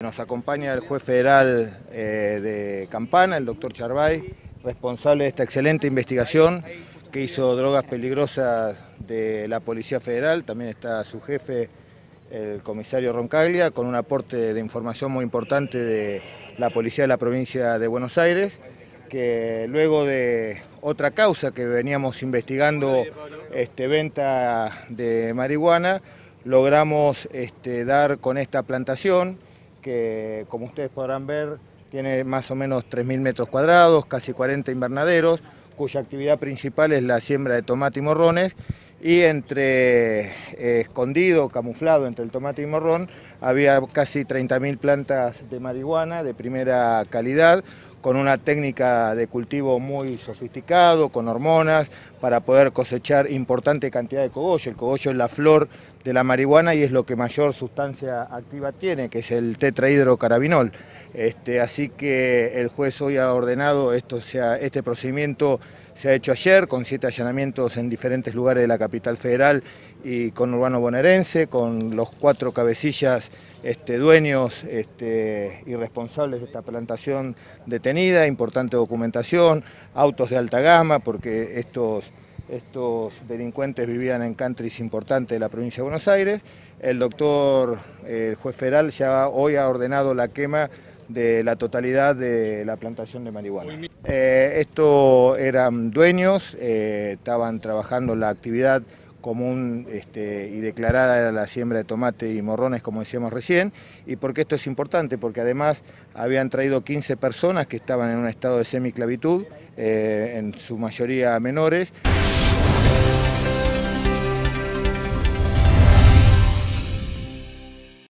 Nos acompaña el juez federal de Campana, el doctor Charbay, responsable de esta excelente investigación que hizo drogas peligrosas de la Policía Federal. También está su jefe, el comisario Roncaglia, con un aporte de información muy importante de la Policía de la Provincia de Buenos Aires, que luego de otra causa que veníamos investigando, venta de marihuana, logramos dar con esta plantación que, como ustedes podrán ver, tiene más o menos 3.000 metros cuadrados, casi 40 invernaderos, cuya actividad principal es la siembra de tomate y morrones, y escondido, camuflado entre el tomate y morrón, había casi 30.000 plantas de marihuana de primera calidad, con una técnica de cultivo muy sofisticado, con hormonas, para poder cosechar importante cantidad de cogollo. El cogollo es la flor de la marihuana y es lo que mayor sustancia activa tiene, que es el tetrahidrocannabinol. Así que el juez hoy ha ordenado este procedimiento. Se ha hecho ayer con 7 allanamientos en diferentes lugares de la capital federal y con urbano bonaerense, con los 4 cabecillas dueños y responsables de esta plantación detenida, importante documentación, autos de alta gama, porque estos delincuentes vivían en countries importantes de la provincia de Buenos Aires. El juez federal ya hoy ha ordenado la quema de la totalidad de la plantación de marihuana. Estos eran dueños, estaban trabajando la actividad común y declarada era la siembra de tomate y morrones, como decíamos recién. ¿Y por qué esto es importante? Porque además habían traído 15 personas que estaban en un estado de semiclavitud, en su mayoría menores.